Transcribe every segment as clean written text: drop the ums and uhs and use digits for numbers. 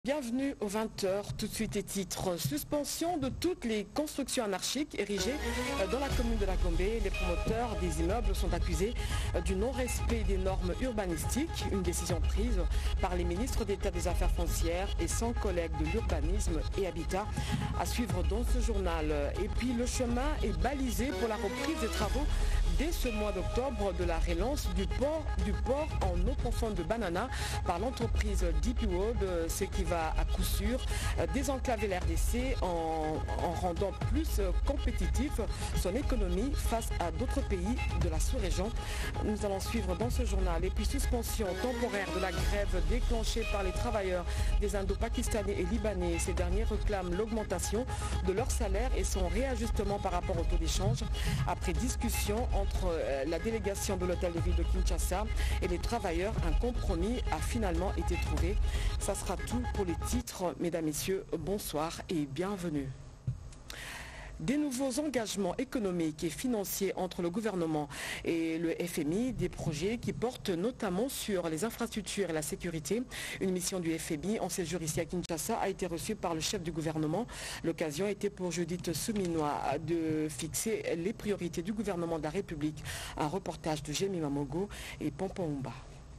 Bienvenue aux 20h, tout de suite les titres. Suspension de toutes les constructions anarchiques érigées dans la commune de la Gombe. Les promoteurs des immeubles sont accusés du non-respect des normes urbanistiques, une décision prise par les ministres d'État des Affaires foncières et 100 collègues de l'urbanisme et habitat. À suivre dans ce journal. Et puis le chemin est balisé pour la reprise des travaux dès ce mois d'octobre de la relance du port en eau profonde de Banana par l'entreprise DP World, ce qui va à coup sûr désenclaver la RDC en rendant plus compétitif son économie face à d'autres pays de la sous-région. Nous allons suivre dans ce journal. Et puis suspension temporaire de la grève déclenchée par les travailleurs des Indo-Pakistanais et Libanais. Ces derniers réclament l'augmentation de leur salaire et son réajustement par rapport au taux d'échange. Après discussion entre la délégation de l'hôtel de ville de Kinshasa et les travailleurs, un compromis a finalement été trouvé. Ça sera tout pour les titres. Mesdames, Messieurs, bonsoir et bienvenue. Des nouveaux engagements économiques et financiers entre le gouvernement et le FMI, des projets qui portent notamment sur les infrastructures et la sécurité. Une mission du FMI en séjour ici à Kinshasa a été reçue par le chef du gouvernement. L'occasion était pour Judith Souminois de fixer les priorités du gouvernement de la République. Un reportage de Jémi Mamogo et Pompon Oumba.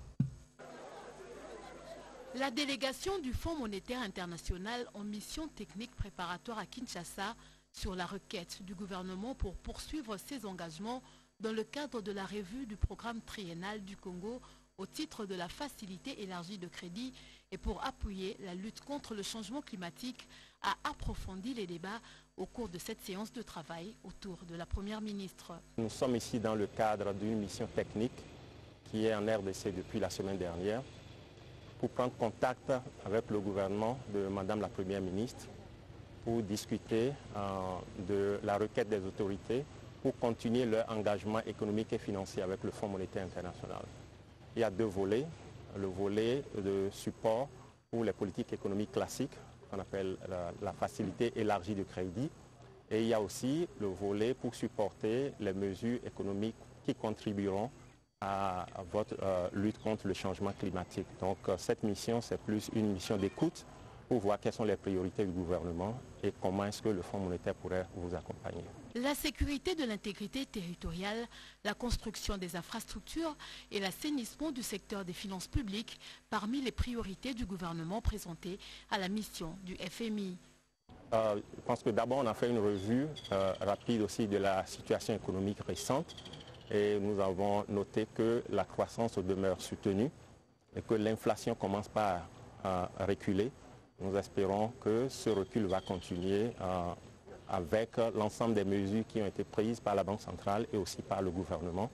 La délégation du Fonds monétaire international en mission technique préparatoire à Kinshasa sur la requête du gouvernement pour poursuivre ses engagements dans le cadre de la revue du programme triennal du Congo au titre de la facilité élargie de crédit et pour appuyer la lutte contre le changement climatique a approfondi les débats au cours de cette séance de travail autour de la Première ministre. Nous sommes ici dans le cadre d'une mission technique qui est en RDC depuis la semaine dernière pour prendre contact avec le gouvernement de Madame la Première ministre pour discuter de la requête des autorités pour continuer leur engagement économique et financier avec le Fonds monétaire international. Il y a deux volets. Le volet de support pour les politiques économiques classiques, qu'on appelle la facilité élargie de crédit. Et il y a aussi le volet pour supporter les mesures économiques qui contribueront à votre lutte contre le changement climatique. Donc cette mission, c'est plus une mission d'écoute pour voir quelles sont les priorités du gouvernement et comment est-ce que le Fonds monétaire pourrait vous accompagner. La sécurité de l'intégrité territoriale, la construction des infrastructures et l'assainissement du secteur des finances publiques parmi les priorités du gouvernement présentées à la mission du FMI. Je pense que d'abord on a fait une revue rapide aussi de la situation économique récente et nous avons noté que la croissance demeure soutenue et que l'inflation commence pas à reculer. Nous espérons que ce recul va continuer avec l'ensemble des mesures qui ont été prises par la Banque centrale et aussi par le gouvernement.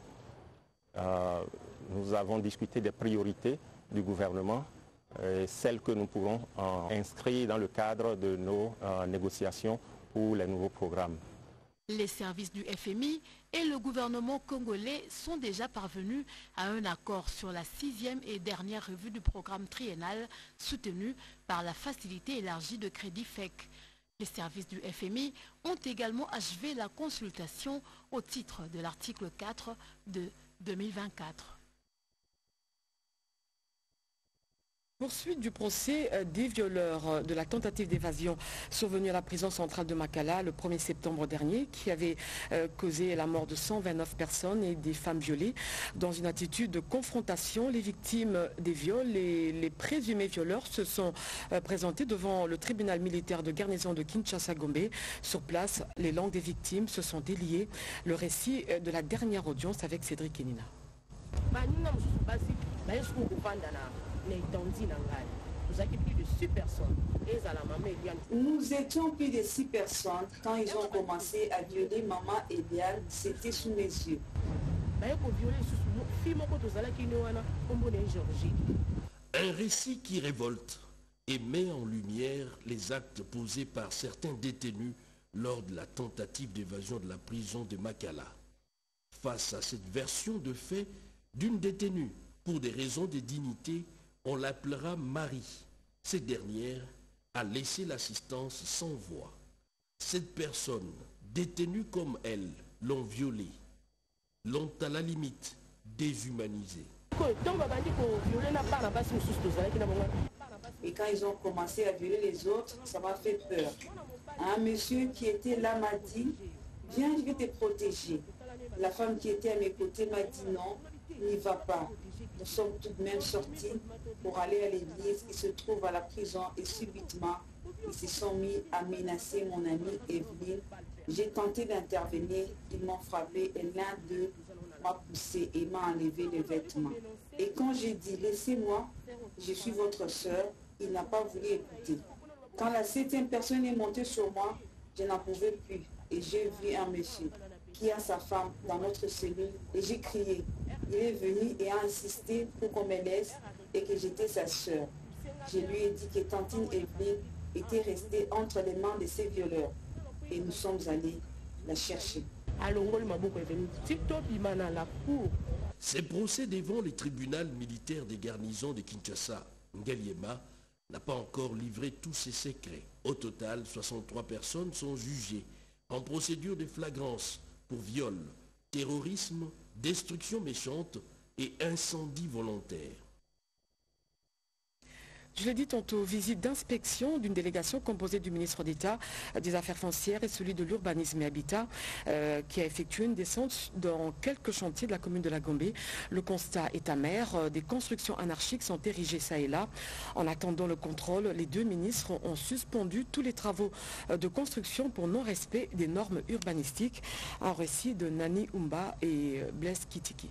Nous avons discuté des priorités du gouvernement, celles que nous pourrons inscrire dans le cadre de nos négociations pour les nouveaux programmes. Les services du FMI et le gouvernement congolais sont déjà parvenus à un accord sur la 6e et dernière revue du programme triennal soutenu par la facilité élargie de crédit FEC. Les services du FMI ont également achevé la consultation au titre de l'article 4 de 2024. Poursuite du procès des violeurs de la tentative d'évasion survenue à la prison centrale de Makala le 1er septembre dernier qui avait causé la mort de 129 personnes et des femmes violées. Dans une attitude de confrontation, les victimes des viols et les présumés violeurs se sont présentés devant le tribunal militaire de garnison de Kinshasa-Gombe. Sur place, les langues des victimes se sont déliées. Le récit de la dernière audience avec Cédric Enina. Nous étions plus de 6 personnes quand ils ont commencé à violer maman Eliane, c'était sous mes yeux. Un récit qui révolte et met en lumière les actes posés par certains détenus lors de la tentative d'évasion de la prison de Makala. Face à cette version de fait d'une détenue, pour des raisons de dignité, on l'appellera Marie. Cette dernière a laissé l'assistance sans voix. Cette personne, détenue comme elle, l'ont violée, l'ont à la limite déshumanisée. Et quand ils ont commencé à violer les autres, ça m'a fait peur. Un monsieur qui était là m'a dit, viens, je vais te protéger. La femme qui était à mes côtés m'a dit non, n'y va pas. Nous sommes tout de même sortis pour aller à l'église qui se trouve à la prison et subitement, ils se sont mis à menacer mon amie Evelyne. J'ai tenté d'intervenir, ils m'ont frappé et l'un d'eux m'a poussé et m'a enlevé les vêtements. Et quand j'ai dit laissez-moi, je suis votre sœur, il n'a pas voulu écouter. Quand la 7e personne est montée sur moi, je n'en pouvais plus et j'ai vu un monsieur qui a sa femme dans notre cellule et j'ai crié. Il est venu et a insisté pour qu'on me laisse et que j'étais sa sœur. Je lui ai dit que tantine Evelyne était restée entre les mains de ces violeurs et nous sommes allés la chercher. Ces procès devant les tribunaux militaires des garnisons de Kinshasa, Ngaliema, n'a pas encore livré tous ses secrets. Au total, 63 personnes sont jugées en procédure de flagrance pour viol, terrorisme, destruction méchante et incendie volontaire. Je l'ai dit tantôt, visite d'inspection d'une délégation composée du ministre d'État des Affaires foncières et celui de l'Urbanisme et Habitat qui a effectué une descente dans quelques chantiers de la commune de la Gombe. Le constat est amer, des constructions anarchiques sont érigées ça et là. En attendant le contrôle, les deux ministres ont suspendu tous les travaux de construction pour non-respect des normes urbanistiques. Un récit de Nani Umba et Blaise Kitiki.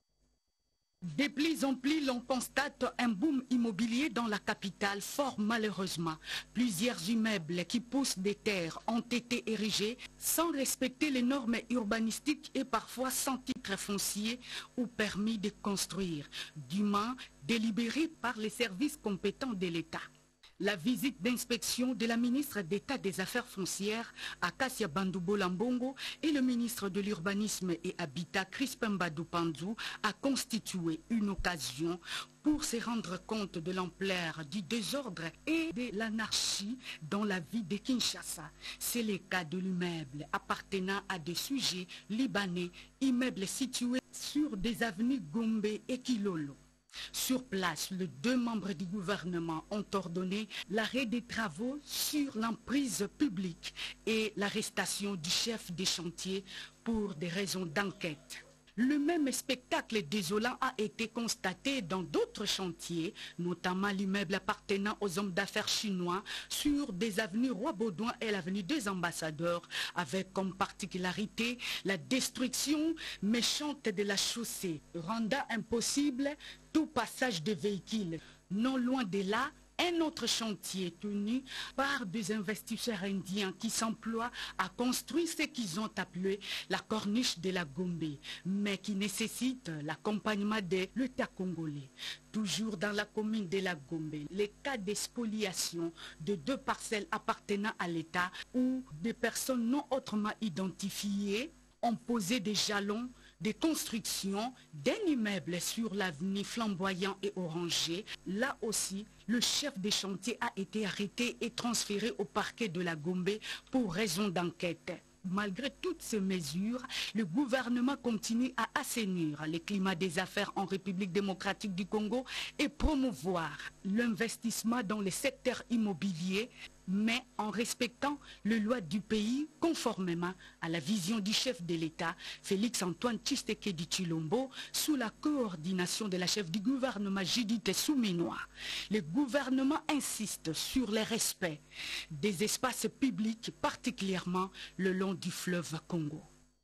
De plus en plus, l'on constate un boom immobilier dans la capitale, fort malheureusement. Plusieurs immeubles qui poussent des terres ont été érigés sans respecter les normes urbanistiques et parfois sans titre foncier ou permis de construire, dûment délibérés par les services compétents de l'État. La visite d'inspection de la ministre d'État des Affaires foncières, Akasia Bandoubo Lambongo, et le ministre de l'Urbanisme et Habitat, Crispin Badou Panzou, a constitué une occasion pour se rendre compte de l'ampleur du désordre et de l'anarchie dans la vie de Kinshasa. C'est le cas de l'immeuble appartenant à des sujets libanais, immeubles situés sur des avenues Gombe et Kilolo. Sur place, les deux membres du gouvernement ont ordonné l'arrêt des travaux sur l'emprise publique et l'arrestation du chef des chantiers pour des raisons d'enquête. Le même spectacle désolant a été constaté dans d'autres chantiers, notamment l'immeuble appartenant aux hommes d'affaires chinois sur des avenues Roi-Baudouin et l'avenue des Ambassadeurs, avec comme particularité la destruction méchante de la chaussée, rendant impossible tout passage de véhicules. Non loin de là, un autre chantier tenu par des investisseurs indiens qui s'emploient à construire ce qu'ils ont appelé la corniche de la Gombe, mais qui nécessite l'accompagnement de l'État congolais. Toujours dans la commune de la Gombe, les cas d'expoliation de deux parcelles appartenant à l'État où des personnes non autrement identifiées ont posé des jalons de construction d'un immeuble sur l'avenue Flamboyant et Orangé. Là aussi, le chef des chantiers a été arrêté et transféré au parquet de la Gombe pour raison d'enquête. Malgré toutes ces mesures, le gouvernement continue à assainir le climat des affaires en République démocratique du Congo et promouvoir l'investissement dans le secteur immobilier, mais en respectant les lois du pays conformément à la vision du chef de l'État, Félix-Antoine Tshisekedi Tshilombo, sous la coordination de la chef du gouvernement Judith Souminois. Le gouvernement insiste sur le respect des espaces publics, particulièrement le long du fleuve Congo.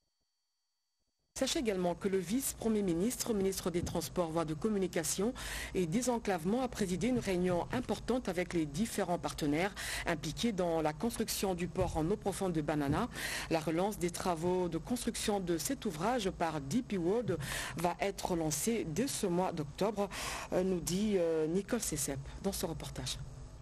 Sachez également que le vice-premier ministre, ministre des Transports, voies de communication et désenclavement a présidé une réunion importante avec les différents partenaires impliqués dans la construction du port en eau profonde de Banana. La relance des travaux de construction de cet ouvrage par DP World va être lancée dès ce mois d'octobre, nous dit Nicole Cessep dans ce reportage.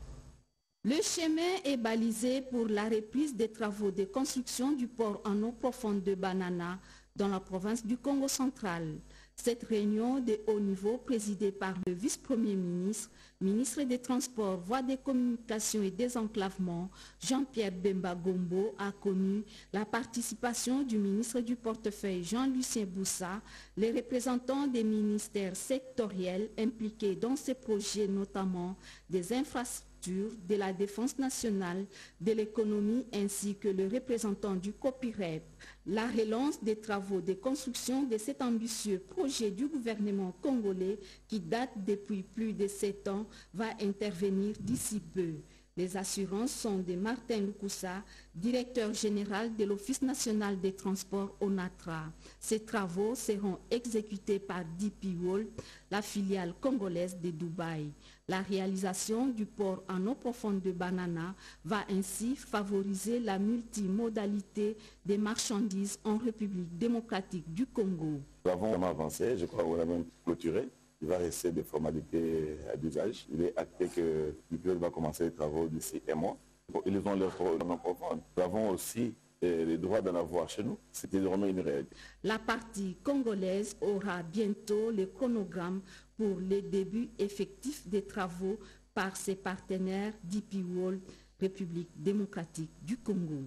Le chemin est balisé pour la reprise des travaux de construction du port en eau profonde de Banana dans la province du Congo central. Cette réunion de haut niveau présidée par le vice-premier ministre, ministre des Transports, Voies des Communications et Désenclavement, Jean-Pierre Bemba Gombo, a connu la participation du ministre du portefeuille Jean-Lucien Boussa, les représentants des ministères sectoriels impliqués dans ces projets, notamment des infrastructures, de la défense nationale, de l'économie ainsi que le représentant du copyright. La relance des travaux de construction de cet ambitieux projet du gouvernement congolais qui date depuis plus de 7 ans va intervenir d'ici peu. Les assurances sont de Martin Lukoussa, directeur général de l'Office national des transports ONATRA. Ces travaux seront exécutés par DP World, la filiale congolaise de Dubaï. La réalisation du port en eau profonde de Banana va ainsi favoriser la multimodalité des marchandises en République démocratique du Congo. Nous avons vraiment avancé, je crois qu'on a même clôturé. Il va rester des formalités d'usage. Il est acté que l'UPL va commencer les travaux d'ici un mois. Ils ont leur eau profonde. Nous avons aussi les droits d'en avoir chez nous. C'est désormais une réalité. La partie congolaise aura bientôt le chronogramme pour le début effectif des travaux par ses partenaires DP World, République démocratique du Congo.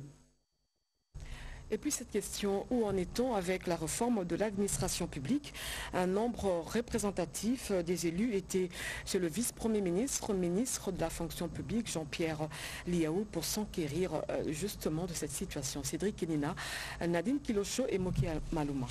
Et puis cette question, où en est-on avec la réforme de l'administration publique? Un nombre représentatif des élus était chez le vice-premier ministre, ministre de la fonction publique, Jean-Pierre Liaou, pour s'enquérir justement de cette situation. Cédric Kenina, Nadine Kilosho et Moki Malouma.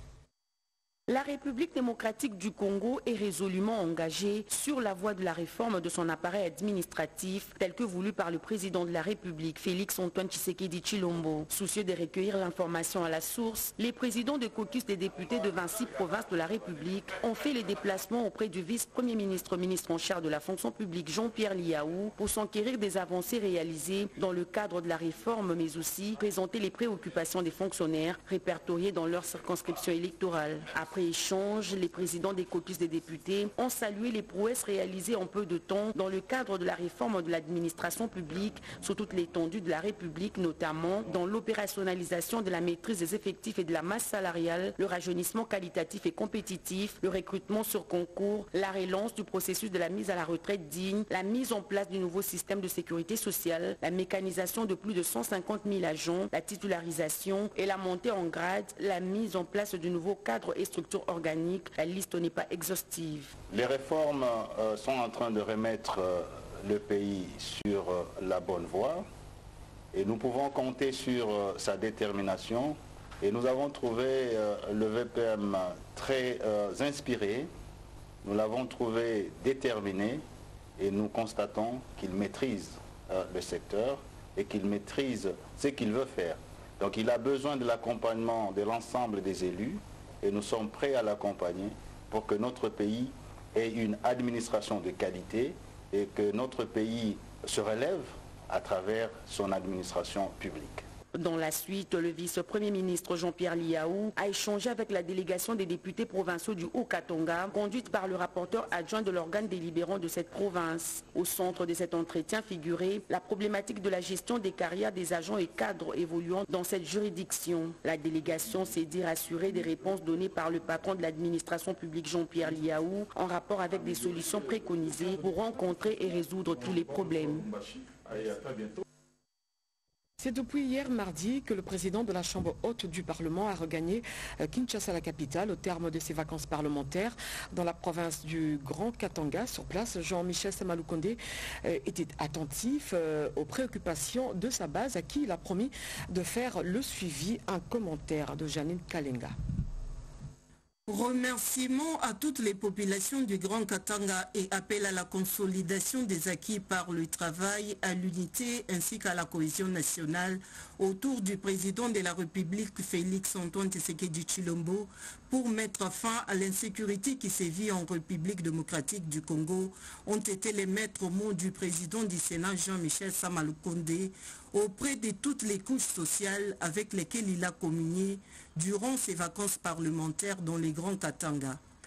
La République démocratique du Congo est résolument engagée sur la voie de la réforme de son appareil administratif tel que voulu par le président de la République, Félix-Antoine Tshisekedi Tshilombo. Soucieux de recueillir l'information à la source, les présidents de caucus des députés de 26 provinces de la République ont fait les déplacements auprès du vice-premier ministre, ministre en charge de la fonction publique Jean-Pierre Liaou pour s'enquérir des avancées réalisées dans le cadre de la réforme mais aussi présenter les préoccupations des fonctionnaires répertoriés dans leur circonscription électorale. Après échange, les présidents des caucus des députés ont salué les prouesses réalisées en peu de temps dans le cadre de la réforme de l'administration publique sur toute l'étendue de la République, notamment dans l'opérationnalisation de la maîtrise des effectifs et de la masse salariale, le rajeunissement qualitatif et compétitif, le recrutement sur concours, la relance du processus de la mise à la retraite digne, la mise en place du nouveau système de sécurité sociale, la mécanisation de plus de 150 000 agents, la titularisation et la montée en grade, la mise en place du nouveau cadre et structure organique. La liste n'est pas exhaustive. Les réformes sont en train de remettre le pays sur la bonne voie et nous pouvons compter sur sa détermination et nous avons trouvé le VPM très inspiré, nous l'avons trouvé déterminé et nous constatons qu'il maîtrise le secteur et qu'il maîtrise ce qu'il veut faire. Donc il a besoin de l'accompagnement de l'ensemble des élus et nous sommes prêts à l'accompagner pour que notre pays ait une administration de qualité et que notre pays se relève à travers son administration publique. Dans la suite, le vice-premier ministre Jean-Pierre Liaou a échangé avec la délégation des députés provinciaux du Haut-Katanga, conduite par le rapporteur adjoint de l'organe délibérant de cette province. Au centre de cet entretien figurait la problématique de la gestion des carrières des agents et cadres évoluant dans cette juridiction. La délégation s'est dit rassurée des réponses données par le patron de l'administration publique Jean-Pierre Liaou en rapport avec des solutions préconisées pour rencontrer et résoudre tous les problèmes. C'est depuis hier mardi que le président de la Chambre haute du Parlement a regagné Kinshasa, la capitale, au terme de ses vacances parlementaires dans la province du Grand Katanga. Sur place, Jean-Michel Samaloukonde était attentif aux préoccupations de sa base, à qui il a promis de faire le suivi. Un commentaire de Janine Kalenga. Remerciements à toutes les populations du Grand Katanga et appel à la consolidation des acquis par le travail, à l'unité ainsi qu'à la cohésion nationale autour du président de la République Félix-Antoine Tshisekedi Tshilombo pour mettre fin à l'insécurité qui sévit en République démocratique du Congo ont été les maîtres mots du président du Sénat Jean-Michel Samaloukonde auprès de toutes les couches sociales avec lesquelles il a communié durant ses vacances parlementaires dans les Grands Katanga.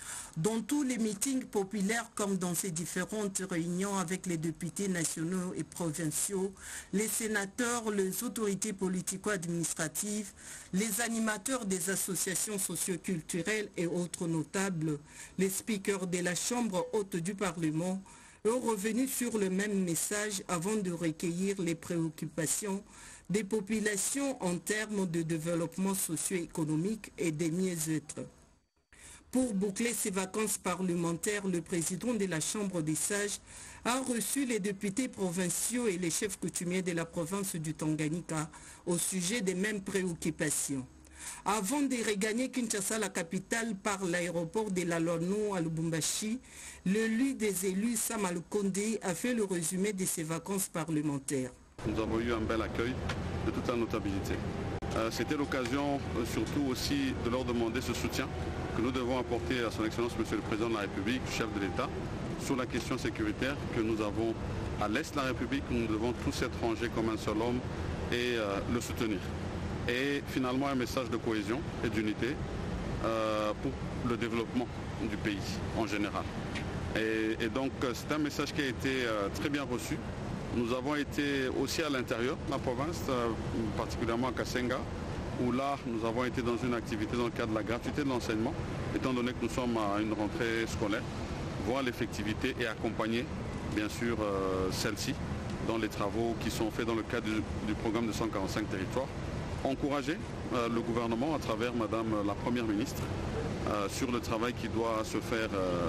Dans tous les meetings populaires comme dans ces différentes réunions avec les députés nationaux et provinciaux, les sénateurs, les autorités politico-administratives, les animateurs des associations socioculturelles et autres notables, les speakers de la Chambre haute du Parlement, ont revenu sur le même message avant de recueillir les préoccupations des populations en termes de développement socio-économique et de mieux-être. Pour boucler ses vacances parlementaires, le président de la Chambre des sages a reçu les députés provinciaux et les chefs coutumiers de la province du Tanganyika au sujet des mêmes préoccupations. Avant de regagner Kinshasa, la capitale, par l'aéroport de la Lono à Lubumbashi, l'élu des élus, Sam Alkonde, a fait le résumé de ses vacances parlementaires. Nous avons eu un bel accueil de toute la notabilité. C'était l'occasion surtout aussi de leur demander ce soutien que nous devons apporter à son Excellence Monsieur le Président de la République, chef de l'État, sur la question sécuritaire que nous avons à l'Est de la République, où nous devons tous être rangés comme un seul homme et le soutenir. Et finalement un message de cohésion et d'unité pour le développement du pays en général. Et donc c'est un message qui a été très bien reçu. Nous avons été aussi à l'intérieur de la province, particulièrement à Kasenga, où là nous avons été dans une activité dans le cadre de la gratuité de l'enseignement, étant donné que nous sommes à une rentrée scolaire, voir l'effectivité et accompagner bien sûr celle-ci dans les travaux qui sont faits dans le cadre du programme de 145 territoires. Encourager le gouvernement à travers Madame la Première ministre sur le travail qui doit se faire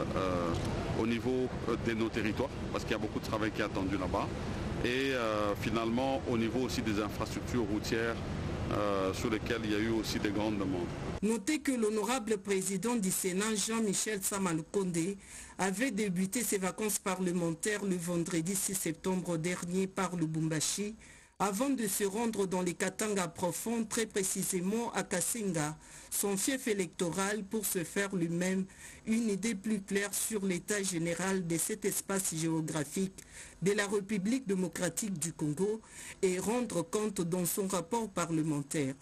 au niveau de nos territoires, parce qu'il y a beaucoup de travail qui est attendu là-bas, et finalement au niveau aussi des infrastructures routières sur lesquelles il y a eu aussi des grandes demandes. Notez que l'honorable président du Sénat, Jean-Michel Sam Alkonde, avait débuté ses vacances parlementaires le vendredi 6 septembre dernier par Lubumbashi, avant de se rendre dans les Katanga profonds, très précisément à Kasenga, son fief électoral, pour se faire lui-même une idée plus claire sur l'état général de cet espace géographique de la République démocratique du Congo et rendre compte dans son rapport parlementaire.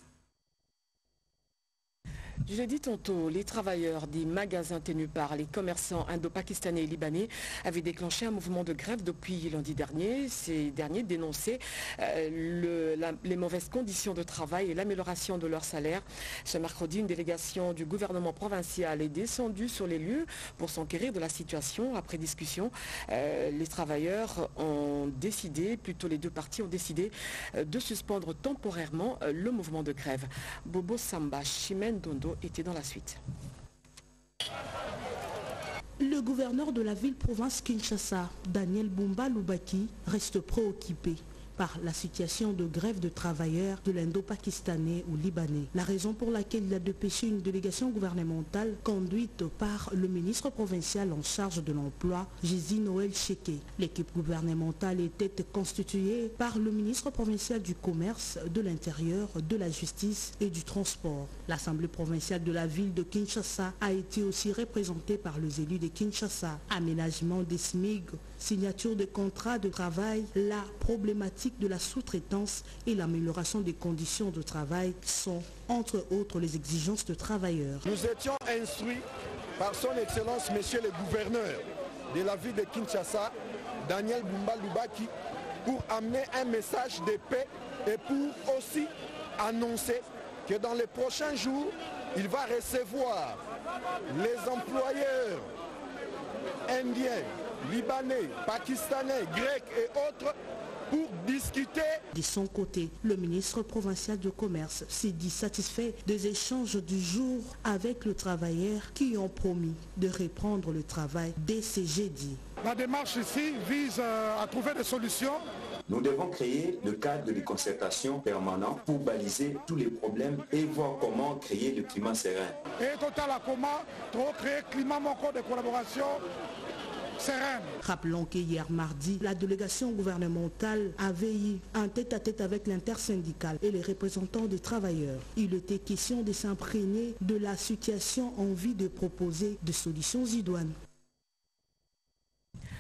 Je l'ai dit tantôt, les travailleurs des magasins tenus par les commerçants indo-pakistanais et libanais avaient déclenché un mouvement de grève depuis lundi dernier. Ces derniers dénonçaient les mauvaises conditions de travail et l'amélioration de leur salaire. Ce mercredi, une délégation du gouvernement provincial est descendue sur les lieux pour s'enquérir de la situation. Après discussion, les travailleurs ont décidé, plutôt les deux parties ont décidé de suspendre temporairement le mouvement de grève. Bobo Samba, Chimène Dondo était dans la suite. Le gouverneur de la ville-province Kinshasa, Daniel Bumba Lubaki, reste préoccupé par la situation de grève de travailleurs de l'indo-pakistanais ou libanais. La raison pour laquelle il a dépêché une délégation gouvernementale conduite par le ministre provincial en charge de l'emploi, Jésus Noël Cheke. L'équipe gouvernementale était constituée par le ministre provincial du commerce, de l'intérieur, de la justice et du transport. L'Assemblée provinciale de la ville de Kinshasa a été aussi représentée par les élus de Kinshasa. Aménagement des SMIG, signature de contrats de travail, la problématique de la sous-traitance et l'amélioration des conditions de travail sont, entre autres, les exigences de travailleurs. Nous étions instruits par son Excellence, Monsieur le Gouverneur de la ville de Kinshasa, Daniel Bumba Lubaki, pour amener un message de paix et pour aussi annoncer que dans les prochains jours, il va recevoir les employeurs indiens, libanais, pakistanais, grecs et autres pour discuter. De son côté, le ministre provincial du commerce s'est dit satisfait des échanges du jour avec les travailleurs qui ont promis de reprendre le travail dès ce jeudi. La démarche ici vise à trouver des solutions. Nous devons créer le cadre de concertation permanent pour baliser tous les problèmes et voir comment créer le climat serein. Et total à comment créer un climat de collaboration serein. Rappelons qu'hier mardi, la délégation gouvernementale avait eu un tête-à-tête avec l'intersyndical et les représentants des travailleurs. Il était question de s'imprégner de la situation en vue de proposer des solutions idoines.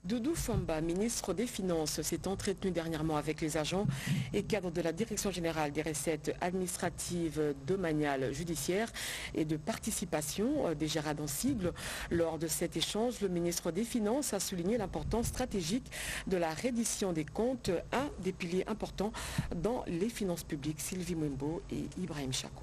Doudou Famba, ministre des Finances, s'est entretenu dernièrement avec les agents et cadres de la Direction générale des recettes administratives, domaniales, judiciaires et de participation des Gérard en sigle. Lors de cet échange, le ministre des Finances a souligné l'importance stratégique de la reddition des comptes, un des piliers importants dans les finances publiques. Sylvie Mwembo et Ibrahim Chako.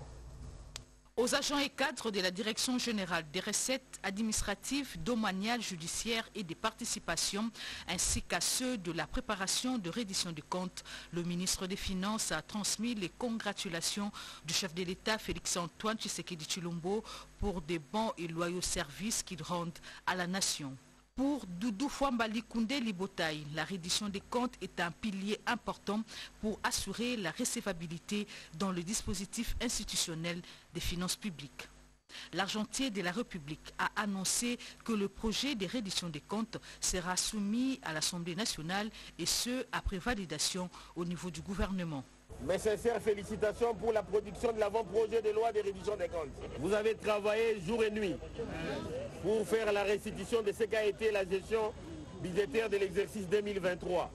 Aux agents et cadres de la Direction générale des recettes administratives, domaniales, judiciaires et des participations, ainsi qu'à ceux de la préparation de reddition des comptes, le ministre des Finances a transmis les congratulations du chef de l'État Félix-Antoine Tshisekedi Tshilombo pour des bons et loyaux services qu'il rend à la nation. Pour Doudou Famba Likunde Libotaï, la reddition des comptes est un pilier important pour assurer la recevabilité dans le dispositif institutionnel des finances publiques. L'argentier de la République a annoncé que le projet de reddition des comptes sera soumis à l'Assemblée nationale et ce, après validation au niveau du gouvernement. Mes sincères félicitations pour la production de l'avant-projet de loi de reddition des comptes. Vous avez travaillé jour et nuit pour faire la restitution de ce qu'a été la gestion budgétaire de l'exercice 2023.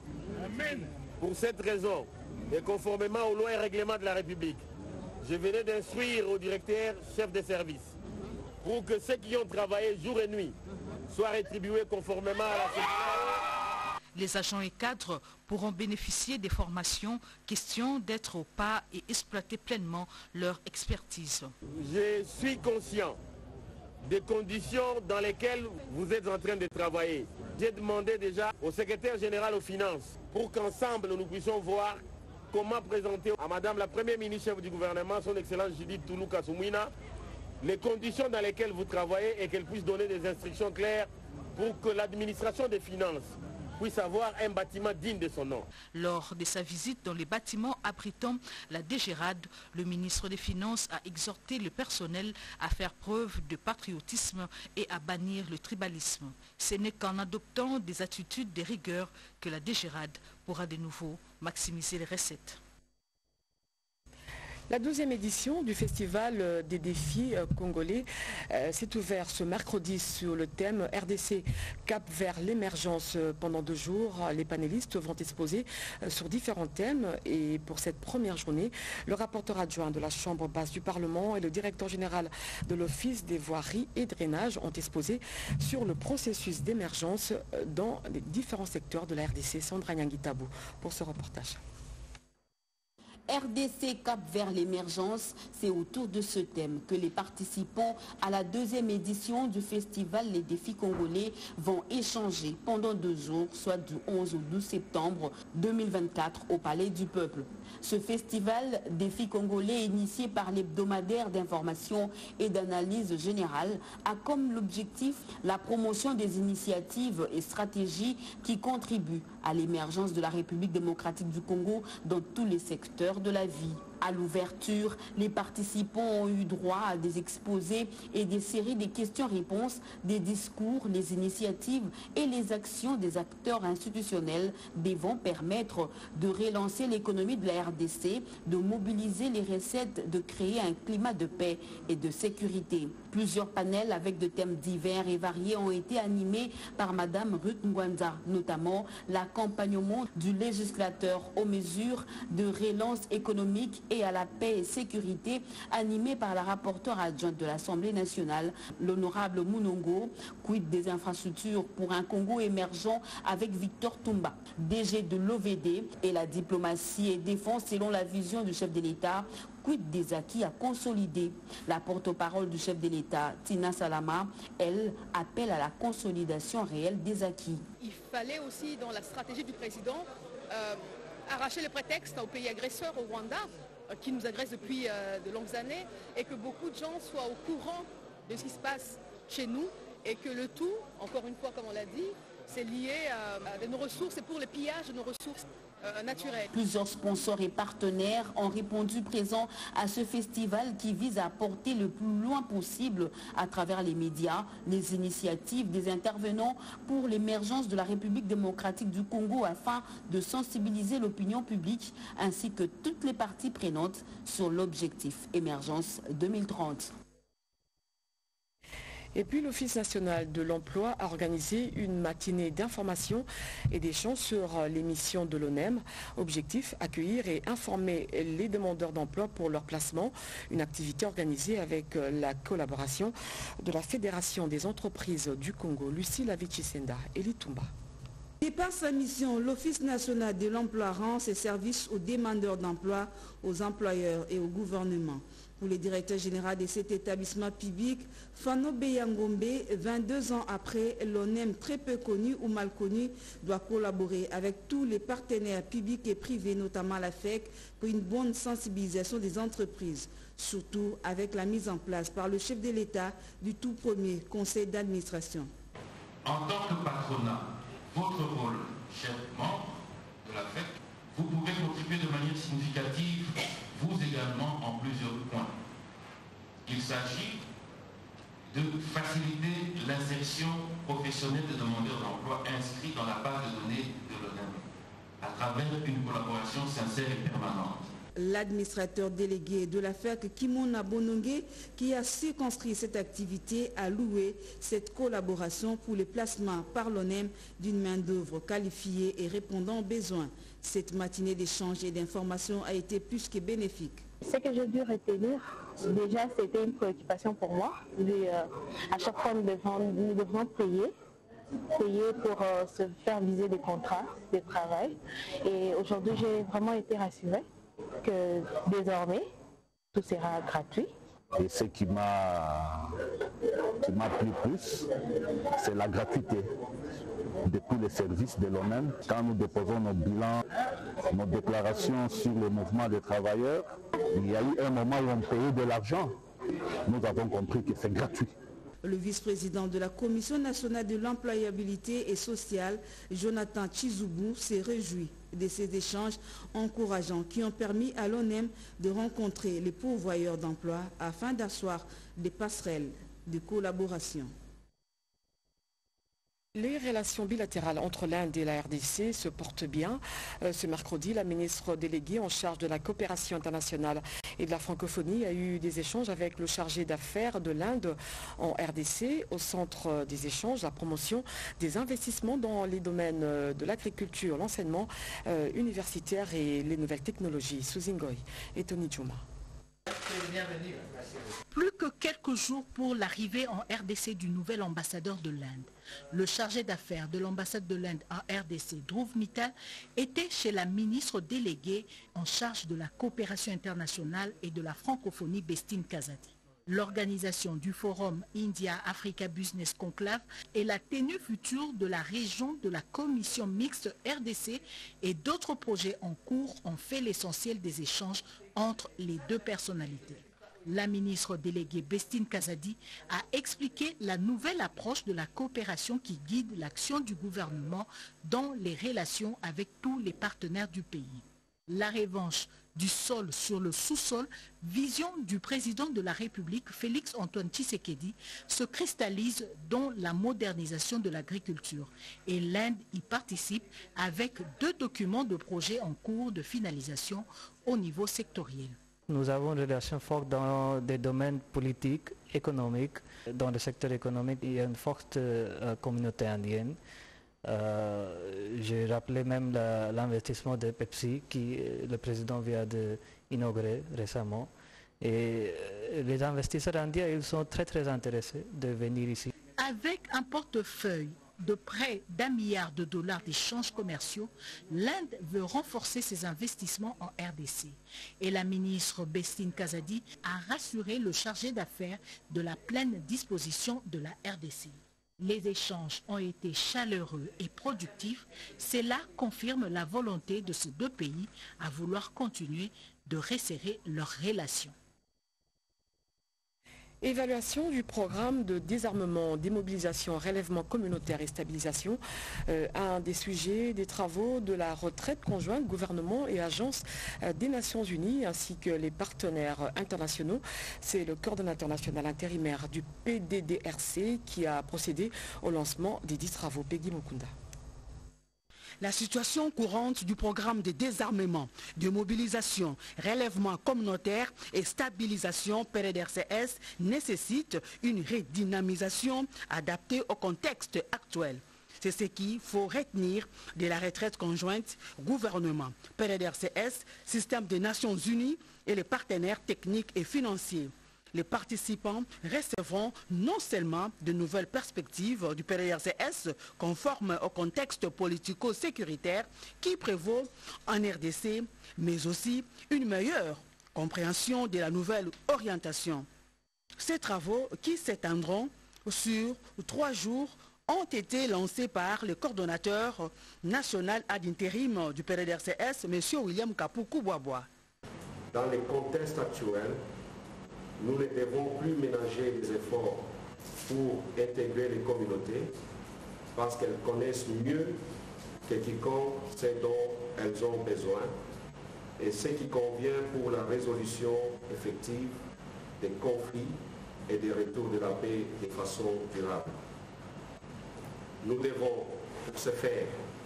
Pour cette raison, et conformément aux lois et règlements de la République, je venais d'instruire au directeur chef de service pour que ceux qui ont travaillé jour et nuit soient rétribués conformément à la circulaire. Les agents et cadres pourront bénéficier des formations, question d'être au pas et exploiter pleinement leur expertise. Je suis conscient des conditions dans lesquelles vous êtes en train de travailler. J'ai demandé déjà au secrétaire général aux finances pour qu'ensemble nous puissions voir comment présenter à Madame la Première ministre chef du gouvernement, son Excellence Judith Toulouse-Kassoumouina, les conditions dans lesquelles vous travaillez et qu'elle puisse donner des instructions claires pour que l'administration des finances puisse avoir un bâtiment digne de son nom. Lors de sa visite dans les bâtiments abritant la DGRAD, le ministre des Finances a exhorté le personnel à faire preuve de patriotisme et à bannir le tribalisme. Ce n'est qu'en adoptant des attitudes de rigueur que la DGRAD pourra de nouveau maximiser les recettes. La 12e édition du Festival des défis congolais s'est ouverte ce mercredi sur le thème RDC Cap vers l'émergence. Pendant 2 jours, les panélistes vont exposer sur différents thèmes et pour cette première journée, le rapporteur adjoint de la Chambre basse du Parlement et le directeur général de l'Office des voiries et drainage ont exposé sur le processus d'émergence dans les différents secteurs de la RDC. Sandra Nyangitabou pour ce reportage. RDC Cap vers l'émergence, c'est autour de ce thème que les participants à la 2e édition du festival Les Défis Congolais vont échanger pendant 2 jours, soit du 11 au 12 septembre 2024 au Palais du Peuple. Ce festival Défis Congolais, initié par l'hebdomadaire d'information et d'analyse générale, a comme l'objectif la promotion des initiatives et stratégies qui contribuent à l'émergence de la République démocratique du Congo dans tous les secteurs de la vie. À l'ouverture, les participants ont eu droit à des exposés et des séries de questions-réponses, des discours, les initiatives et les actions des acteurs institutionnels devant permettre de relancer l'économie de la RDC, de mobiliser les recettes, de créer un climat de paix et de sécurité. Plusieurs panels avec de thèmes divers et variés ont été animés par Madame Ruth Ngwanza, notamment l'accompagnement du législateur aux mesures de relance économique et à la paix et sécurité, animé par la rapporteure adjointe de l'Assemblée nationale, l'honorable Mounongo, quid des infrastructures pour un Congo émergent avec Victor Toumba, DG de l'OVD, et la diplomatie et défense selon la vision du chef de l'État, quid des acquis à consolider. La porte-parole du chef de l'État, Tina Salama, elle, appelle à la consolidation réelle des acquis. Il fallait aussi, dans la stratégie du président, arracher le prétexte aux pays agresseurs, au Rwanda, qui nous agressent depuis de longues années, et que beaucoup de gens soient au courant de ce qui se passe chez nous, et que le tout, encore une fois comme on l'a dit, c'est lié à nos ressources et pour le pillage de nos ressources naturelles. Plusieurs sponsors et partenaires ont répondu présents à ce festival qui vise à porter le plus loin possible à travers les médias, les initiatives des intervenants pour l'émergence de la République démocratique du Congo afin de sensibiliser l'opinion publique ainsi que toutes les parties prenantes sur l'objectif émergence 2030. Et puis l'Office national de l'emploi a organisé une matinée d'information et d'échange sur les missions de l'ONEM. Objectif, accueillir et informer les demandeurs d'emploi pour leur placement. Une activité organisée avec la collaboration de la Fédération des entreprises du Congo, Lucie Lavichisenda et Litumba. Et par sa mission, l'Office national de l'emploi rend ses services aux demandeurs d'emploi, aux employeurs et au gouvernement. Pour le directeur général de cet établissement public, Fano Beyangombe, 22 ans après, l'ONEM très peu connu ou mal connu doit collaborer avec tous les partenaires publics et privés, notamment la FEC, pour une bonne sensibilisation des entreprises, surtout avec la mise en place par le chef de l'État du tout premier conseil d'administration. En tant que patronat, votre rôle, chers membres de la FEC, vous pouvez contribuer de manière significative, vous également, en plusieurs points. Il s'agit de faciliter l'insertion professionnelle des demandeurs d'emploi inscrits dans la base de données de l'ONEM, à travers une collaboration sincère et permanente. L'administrateur délégué de la FEC, Kimona Bonongue, qui a circonscrit cette activité, a loué cette collaboration pour le placement par l'ONEM d'une main-d'œuvre qualifiée et répondant aux besoins. Cette matinée d'échange et d'information a été plus que bénéfique. Ce que j'ai dû retenir, déjà c'était une préoccupation pour moi. À chaque fois nous devons payer pour se faire viser des contrats de travail. Et aujourd'hui j'ai vraiment été rassurée que désormais tout sera gratuit. Et ce qui m'a plu plus, c'est la gratuité de tous les services de l'ONEM. Quand nous déposons nos bilans, nos déclarations sur le mouvement des travailleurs, il y a eu un moment où on payait de l'argent. Nous avons compris que c'est gratuit. Le vice-président de la Commission nationale de l'employabilité et sociale, Jonathan Chizoubou, s'est réjoui de ces échanges encourageants qui ont permis à l'ONEM de rencontrer les pourvoyeurs d'emploi afin d'asseoir des passerelles de collaboration. Les relations bilatérales entre l'Inde et la RDC se portent bien. Ce mercredi, la ministre déléguée en charge de la coopération internationale et de la francophonie a eu des échanges avec le chargé d'affaires de l'Inde en RDC. Au centre des échanges, la promotion des investissements dans les domaines de l'agriculture, l'enseignement universitaire et les nouvelles technologies. Suzingoy et Tony Djouma. Plus que quelques jours pour l'arrivée en RDC du nouvel ambassadeur de l'Inde. Le chargé d'affaires de l'ambassade de l'Inde en RDC, Dhruv Mittal, était chez la ministre déléguée en charge de la coopération internationale et de la francophonie, Bestine Kazadi. L'organisation du forum India-Africa Business Conclave et la tenue future de la région de la commission mixte RDC et d'autres projets en cours ont fait l'essentiel des échanges entre les deux personnalités. La ministre déléguée Bestine Kazadi a expliqué la nouvelle approche de la coopération qui guide l'action du gouvernement dans les relations avec tous les partenaires du pays. La revanche du sol sur le sous-sol, vision du président de la République, Félix Antoine Tshisekedi, se cristallise dans la modernisation de l'agriculture. Et l'Inde y participe avec 2 documents de projet en cours de finalisation au niveau sectoriel. Nous avons une relation forte dans des domaines politiques, économiques. Dans le secteur économique, il y a une forte communauté indienne. J'ai rappelé même l'investissement de Pepsi que le président vient d'inaugurer récemment. Et les investisseurs indiens, ils sont très intéressés de venir ici. Avec un portefeuille de près d'1 milliard de dollars d'échanges commerciaux, l'Inde veut renforcer ses investissements en RDC. Et la ministre Bestine Kazadi a rassuré le chargé d'affaires de la pleine disposition de la RDC. Les échanges ont été chaleureux et productifs. Cela confirme la volonté de ces 2 pays à vouloir continuer de resserrer leurs relations. Évaluation du programme de désarmement, démobilisation, relèvement communautaire et stabilisation. Un des sujets des travaux de la retraite conjointe, gouvernement et agence des Nations Unies ainsi que les partenaires internationaux. C'est le coordonnateur national intérimaire du PDDRC qui a procédé au lancement des 10 travaux. Peggy Mukunda. La situation courante du programme de désarmement, de mobilisation, relèvement communautaire et stabilisation PRDRCS nécessite une redynamisation adaptée au contexte actuel. C'est ce qu'il faut retenir de la retraite conjointe gouvernement, PRDRCS, système des Nations Unies et les partenaires techniques et financiers. Les participants recevront non seulement de nouvelles perspectives du PRDRCS conformes au contexte politico-sécuritaire qui prévaut en RDC, mais aussi une meilleure compréhension de la nouvelle orientation. Ces travaux qui s'étendront sur 3 jours ont été lancés par le coordonnateur national ad intérim du PRDRCS, M. William Kapuku Boaboa. Dans le contexte actuel, nous ne devons plus ménager des efforts pour intégrer les communautés parce qu'elles connaissent mieux que quiconque ce dont elles ont besoin et ce qui convient pour la résolution effective des conflits et des retours de la paix de façon durable. Nous devons, pour ce faire,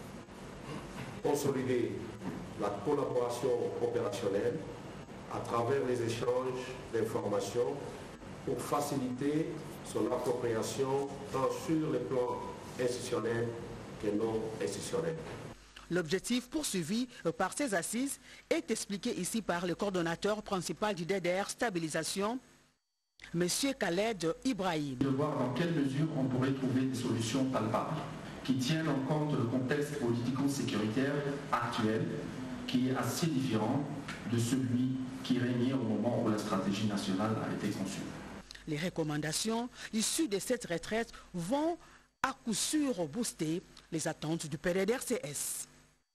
consolider la collaboration opérationnelle à travers les échanges d'informations pour faciliter son appropriation tant sur le plan institutionnel que non institutionnel. L'objectif poursuivi par ces assises est expliqué ici par le coordonnateur principal du DDR Stabilisation, M. Khaled Ibrahim. De voir dans quelle mesure on pourrait trouver des solutions palpables qui tiennent en compte le contexte politico-sécuritaire actuel qui est assez différent de celui qui régnait au moment où la stratégie nationale a été conçue. Les recommandations issues de cette retraite vont à coup sûr booster les attentes du PRDRCS.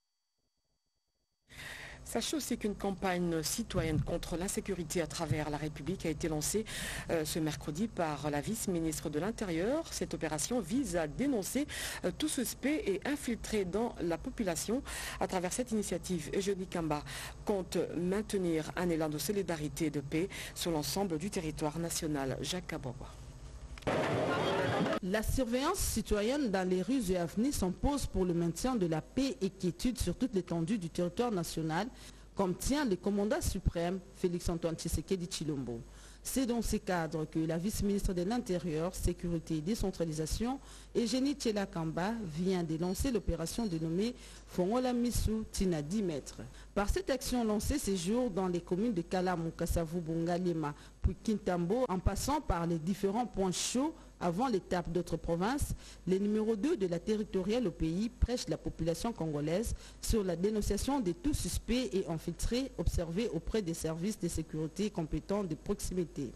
Sachez aussi qu'une campagne citoyenne contre l'insécurité à travers la République a été lancée ce mercredi par la vice-ministre de l'Intérieur. Cette opération vise à dénoncer tout suspect et infiltré dans la population. À travers cette initiative, Eugénie Kamba compte maintenir un élan de solidarité et de paix sur l'ensemble du territoire national. Jacques Kaboba. La surveillance citoyenne dans les rues et avenues s'impose pour le maintien de la paix et quiétude sur toute l'étendue du territoire national, comme tient le commandant suprême Félix-Antoine Tshisekedi Tshilombo. C'est dans ce cadre que la vice-ministre de l'Intérieur, Sécurité et Décentralisation, Eugénie Kamba, vient de lancer l'opération dénommée Fongola Missou Tina 10 mètres. Par cette action lancée ces jours dans les communes de Kalamu, Kasavu, Bongalema, puis Kintambo, en passant par les différents points chauds avant l'étape d'autres provinces, le numéro 2 de la territoriale au pays prêche la population congolaise sur la dénonciation de tout suspect et infiltré observé auprès des services de sécurité compétents de proximité.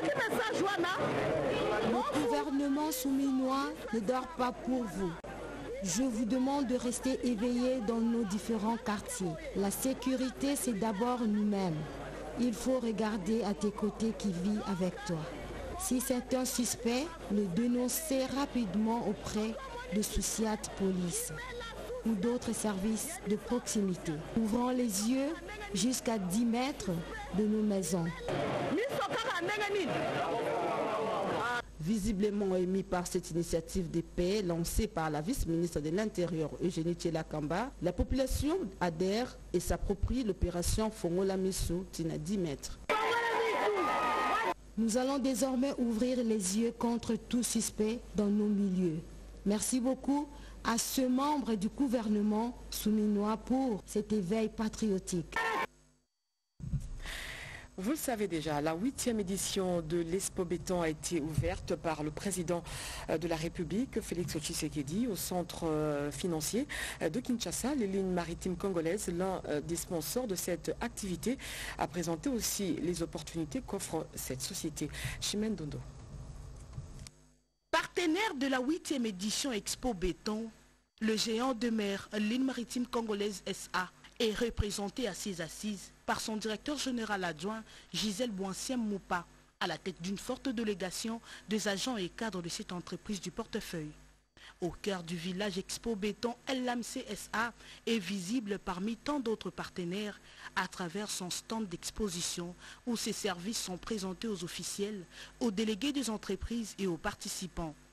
Le gouvernement souminois ne dort pas pour vous. Je vous demande de rester éveillés dans nos différents quartiers. La sécurité, c'est d'abord nous-mêmes. Il faut regarder à tes côtés qui vit avec toi. Si c'est un suspect, le dénoncer rapidement auprès de Souciat Police ou d'autres services de proximité. Ouvrons les yeux jusqu'à 10 mètres de nos maisons. Visiblement émis par cette initiative de paix lancée par la vice-ministre de l'Intérieur Eugénie Kamba, la population adhère et s'approprie l'opération Fongola Missou Tina 10 mètres. Nous allons désormais ouvrir les yeux contre tout suspect dans nos milieux. Merci beaucoup à ce membre du gouvernement souminois pour cet éveil patriotique. Vous le savez déjà, la 8e édition de l'Expo Béton a été ouverte par le président de la République, Félix Tshisekedi, au centre financier de Kinshasa. Les lignes maritimes congolaises, l'un des sponsors de cette activité, a présenté aussi les opportunités qu'offre cette société. Chimène Dondo. Partenaire de la 8e édition Expo Béton, le géant de mer Ligne maritime congolaise SA est représenté à ses assises par son directeur général adjoint Gisèle Boansiem-Moupa, à la tête d'une forte délégation des agents et cadres de cette entreprise du portefeuille. Au cœur du village Expo Béton, LMC SA est visible parmi tant d'autres partenaires à travers son stand d'exposition où ses services sont présentés aux officiels, aux délégués des entreprises et aux participants.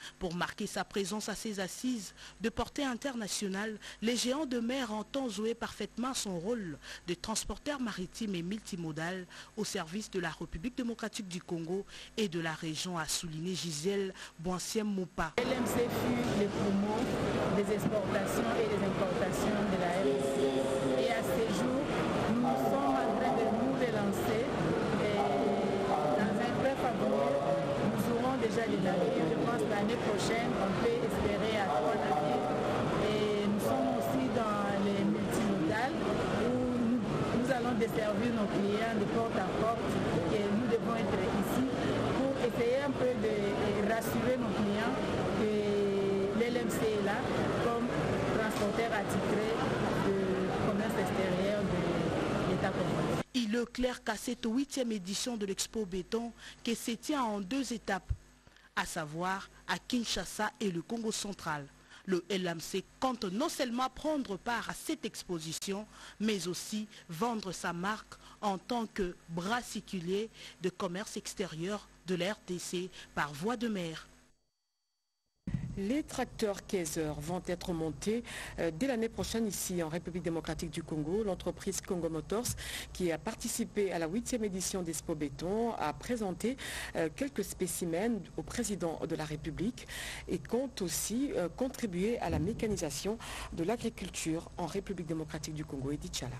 Pour marquer sa présence à ces assises de portée internationale, les géants de mer entendent jouer parfaitement son rôle de transporteur maritime et multimodal au service de la République démocratique du Congo et de la région, a souligné Gisèle Boansiem-Moupa. LMC fut le poumon des exportations et des importations de la RDC. Et à ce jour, nous sommes en train de nous relancer. Dans un bref avenir, nous aurons déjà des navires. Je pense l'année prochaine, on peut espérer à 3 navires. Et nous sommes aussi dans les multimodales où nous allons desservir nos clients de porte à porte. Et nous devons être ici pour essayer un peu de rassurer nos clients que l'LMC est là comme transporteur attitré de commerce extérieur de l'État congolais. Il est clair qu'à cette 8e édition de l'Expo Béton, qui se tient en 2 étapes, à savoir à Kinshasa et le Congo central. Le LMC compte non seulement prendre part à cette exposition, mais aussi vendre sa marque en tant que bras séculier de commerce extérieur de la RDC par voie de mer. Les tracteurs Kaiser vont être montés dès l'année prochaine ici en République démocratique du Congo. L'entreprise Congo Motors, qui a participé à la 8e édition d'Expo Béton, a présenté quelques spécimens au président de la République et compte aussi contribuer à la mécanisation de l'agriculture en République démocratique du Congo. Edith Chala.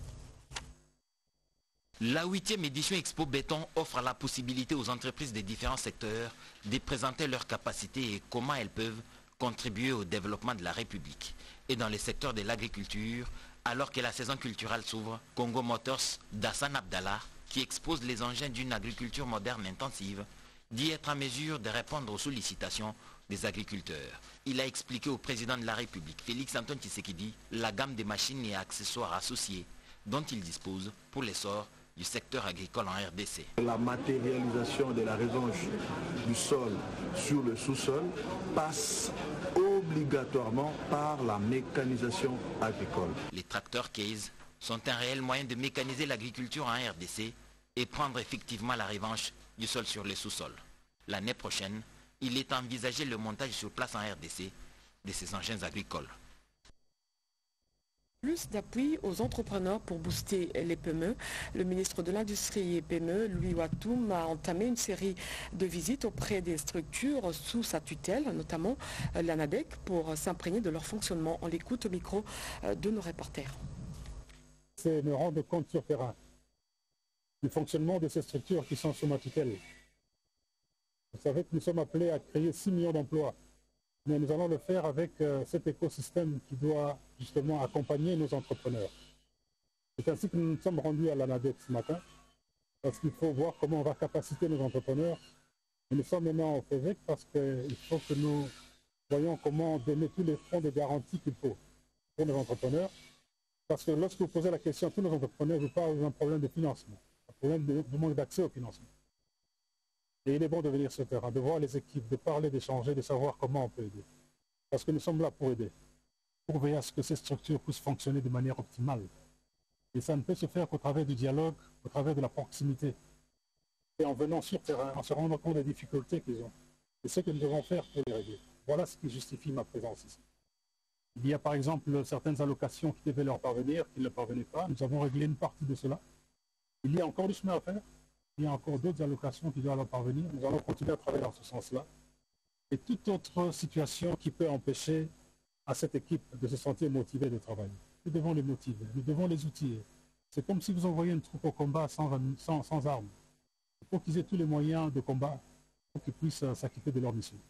La 8e édition Expo Béton offre la possibilité aux entreprises des différents secteurs de présenter leurs capacités et comment elles peuvent contribuer au développement de la République. Et dans les secteurs de l'agriculture, alors que la saison culturelle s'ouvre, Congo Motors d'Hassan Abdallah, qui expose les engins d'une agriculture moderne intensive, dit être en mesure de répondre aux sollicitations des agriculteurs. Il a expliqué au président de la République, Félix Antoine Tshisekedi, la gamme des machines et accessoires associés dont il dispose pour l'essor du secteur agricole en RDC. La matérialisation de la résange du sol sur le sous-sol passe obligatoirement par la mécanisation agricole. Les tracteurs Case sont un réel moyen de mécaniser l'agriculture en RDC et prendre effectivement la revanche du sol sur les sous-sols. L'année prochaine, il est envisagé le montage sur place en RDC de ces engins agricoles. Plus d'appui aux entrepreneurs pour booster les PME. Le ministre de l'Industrie et PME, Louis Watoum, a entamé une série de visites auprès des structures sous sa tutelle, notamment l'ANADEC, pour s'imprégner de leur fonctionnement. On l'écoute au micro de nos reporters. C'est me rendre compte sur terrain du fonctionnement de ces structures qui sont sous ma tutelle. Vous savez que nous sommes appelés à créer 6 millions d'emplois. Mais nous allons le faire avec cet écosystème qui doit justement accompagner nos entrepreneurs. C'est ainsi que nous nous sommes rendus à l'ANADEC ce matin, parce qu'il faut voir comment on va capaciter nos entrepreneurs. Et nous sommes maintenant au FEVEC parce qu'il faut que nous voyons comment donner tous les fonds de garantie qu'il faut pour nos entrepreneurs. Parce que lorsque vous posez la question à tous nos entrepreneurs, vous parlez d'un problème de financement, un problème de manque d'accès au financement. Et il est bon de venir sur le terrain, de voir les équipes, de parler, d'échanger, de savoir comment on peut aider. Parce que nous sommes là pour aider, pour veiller à ce que ces structures puissent fonctionner de manière optimale. Et ça ne peut se faire qu'au travers du dialogue, au travers de la proximité. Et en venant sur le terrain, en se rendant compte des difficultés qu'ils ont. Et ce que nous devons faire pour les régler. Voilà ce qui justifie ma présence ici. Il y a par exemple certaines allocations qui devaient leur parvenir, qui ne leur parvenaient pas. Nous avons réglé une partie de cela. Il y a encore du chemin à faire. Il y a encore d'autres allocations qui doivent leur parvenir. Nous allons continuer à travailler dans ce sens-là. Et toute autre situation qui peut empêcher à cette équipe de se sentir motivée de travailler. Nous devons les motiver, nous devons les outiller. C'est comme si vous envoyez une troupe au combat sans armes. Il faut qu'ils aient tous les moyens de combat pour qu'ils puissent s'acquitter de leur mission.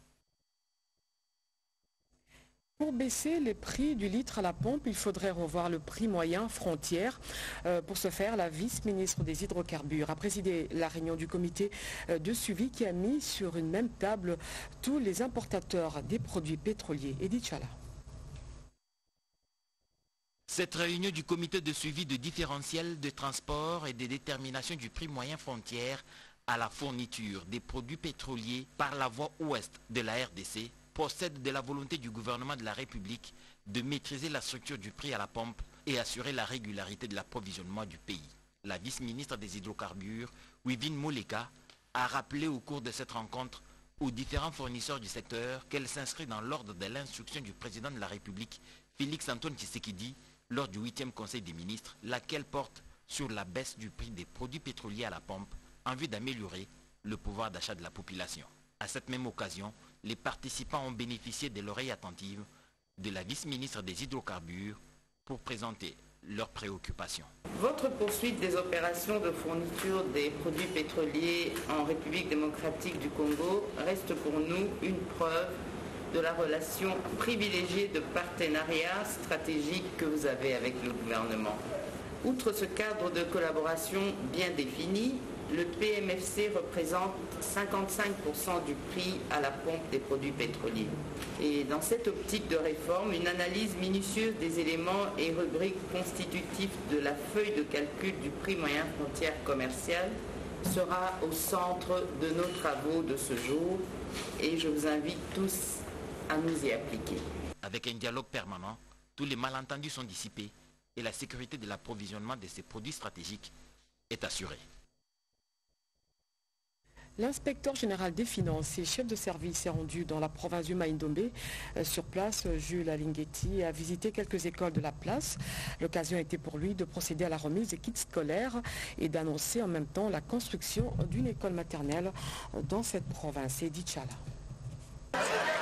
Pour baisser les prix du litre à la pompe, il faudrait revoir le prix moyen frontière. Pour ce faire, la vice-ministre des hydrocarbures a présidé la réunion du comité de suivi qui a mis sur une même table tous les importateurs des produits pétroliers. Edith Chala. Cette réunion du comité de suivi de différentiel de transport et de détermination du prix moyen frontière à la fourniture des produits pétroliers par la voie ouest de la RDC procède de la volonté du gouvernement de la République de maîtriser la structure du prix à la pompe et assurer la régularité de l'approvisionnement du pays. La vice-ministre des hydrocarbures, Wivine Moleka, a rappelé au cours de cette rencontre aux différents fournisseurs du secteur qu'elle s'inscrit dans l'ordre de l'instruction du président de la République, Félix Antoine Tshisekedi, lors du 8e Conseil des ministres, laquelle porte sur la baisse du prix des produits pétroliers à la pompe en vue d'améliorer le pouvoir d'achat de la population. À cette même occasion, les participants ont bénéficié de l'oreille attentive de la vice-ministre des hydrocarbures pour présenter leurs préoccupations. Votre poursuite des opérations de fourniture des produits pétroliers en République démocratique du Congo reste pour nous une preuve de la relation privilégiée de partenariat stratégique que vous avez avec le gouvernement. Outre ce cadre de collaboration bien défini, le PMFC représente 55% du prix à la pompe des produits pétroliers. Et dans cette optique de réforme, une analyse minutieuse des éléments et rubriques constitutifs de la feuille de calcul du prix moyen frontière commerciale sera au centre de nos travaux de ce jour et je vous invite tous à nous y appliquer. Avec un dialogue permanent, tous les malentendus sont dissipés et la sécurité de l'approvisionnement de ces produits stratégiques est assurée. L'inspecteur général des finances et chef de service est rendu dans la province du Maïndombe. Sur place, Jules Alinghetti a visité quelques écoles de la place. L'occasion a été pour lui de procéder à la remise des kits scolaires et d'annoncer en même temps la construction d'une école maternelle dans cette province. Edith Chala.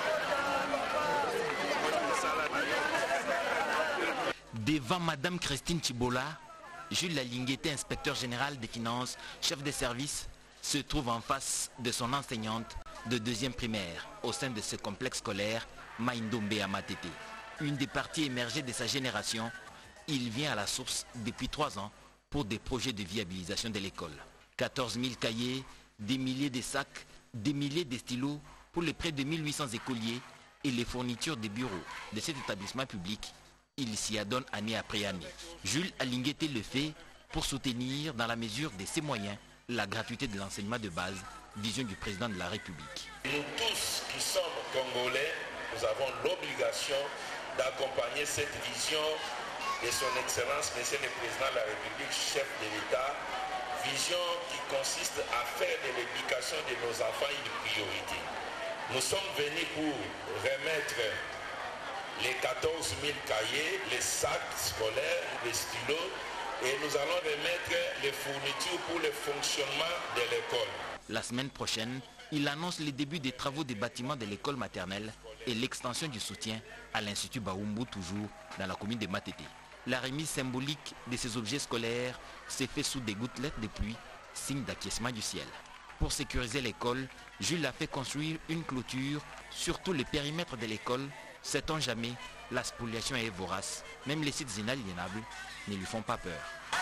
Devant Madame Christine Chibola, Jules Alinghetti, inspecteur général des finances, chef de service, se trouve en face de son enseignante de 2e primaire au sein de ce complexe scolaire Maïndombe à Matete. Une des parties émergées de sa génération, il vient à la source depuis 3 ans pour des projets de viabilisation de l'école. 14 000 cahiers, des milliers de sacs, des milliers de stylos pour les près de 1800 écoliers et les fournitures des bureaux de cet établissement public. Il s'y adonne année après année. Jules Alinghetti le fait pour soutenir dans la mesure de ses moyens la gratuité de l'enseignement de base, vision du président de la République. Nous tous qui sommes Congolais, nous avons l'obligation d'accompagner cette vision de son Excellence, Monsieur le Président de la République, chef de l'État, vision qui consiste à faire de l'éducation de nos enfants une priorité. Nous sommes venus pour remettre les 14 000 cahiers, les sacs scolaires, les stylos, et nous allons remettre les fournitures pour le fonctionnement de l'école. La semaine prochaine, il annonce le début des travaux des bâtiments de l'école maternelle et l'extension du soutien à l'Institut Baoumbu, toujours dans la commune de Matete. La remise symbolique de ces objets scolaires s'est faite sous des gouttelettes de pluie, signe d'acquiescement du ciel. Pour sécuriser l'école, Jules a fait construire une clôture sur tout le périmètre de l'école. Sait-on jamais, la spoliation est vorace. Même les sites inaliénables ne lui font pas peur.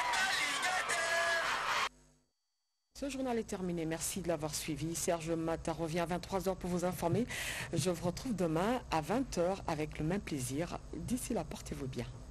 Ce journal est terminé. Merci de l'avoir suivi. Serge Mata revient à 23 h pour vous informer. Je vous retrouve demain à 20 h avec le même plaisir. D'ici là, portez-vous bien.